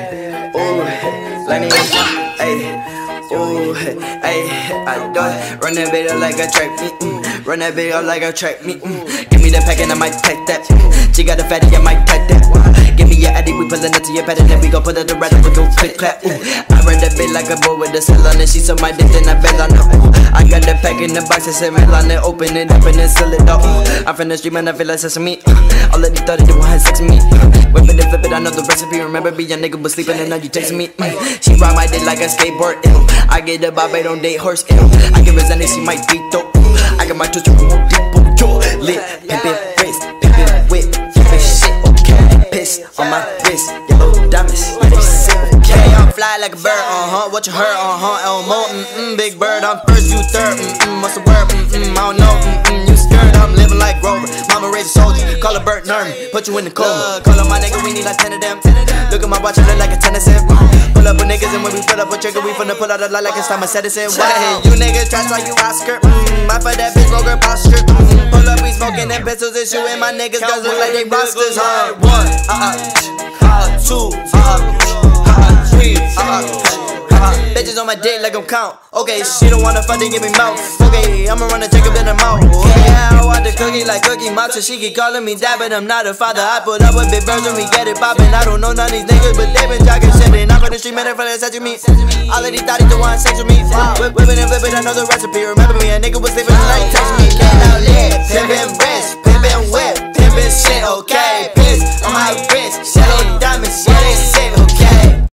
ooh, Lenny, ayy. Ooh, ayy, I do it. Run that bitch up like a track meet. Run that bitch up like a track meet. Give me the pack and I might pack that. She got a fatty, I might pack that. Give me your addy, we pullin' up to your pad and then we gon' put up the rat and we gon' click clap. I run that bitch like a boy with a cell on it. She saw my dick and I fell on her. I got the pack in the box and said on it. Open it up and then seal it up. I'm from the street and I feel like sesame. All of these thought they want sex with me. Whip it and flip it, I know the recipe. Remember me, your nigga was sleeping and now you texting me. She ride my dick like a skateboard. I get the bob, don't date horse. I give her Zanny, she might beat though. I got my tooth deep, yo, lit, pimpin' wrist, pimpin' whip, pimpin' shit, okay. Piss on my wrist, yellow diamonds, yeah, they sick, okay. I'm fly like a bird, what you heard, Elmo, big bird, I'm first, you third, what's the word, I don't know, you scared, I'm living like Grover. Mama raised a soldier, call a bird, nerve me, put you in the coma. Call up my nigga, we need like 10 of them. Look at my watch, it look like a tennis set. Pull up with niggas and when we pull up a trigger, we finna pull out a lot like it's time I said it's in. Hey, you niggas trash like you Oscar. I for that bitch broke her posture. Pull up, we smoking them pistols and shooting my niggas cause look like they rosters. 1, 2, 3, bitches on my dick like I'm count. Okay, she don't wanna fuck, they give me mouth. Okay, I'ma run a check up in the mouth. Yeah, I want the cookie like Cookie Monster. She keep calling me dad, but I'm not a father. I put up with big birds and we get it poppin'. I don't know none of these niggas, but they been jogging shit. And I'm for the street, man, for the sex with me. All of these thotties don't want sex with me. Whippin' and flippin', I know the recipe. Remember me, a nigga was sleeping tonight, text me. Get out lit, pimpin' wrist, pimpin' whip, pimpin' shit, okay. Piss on my wrist.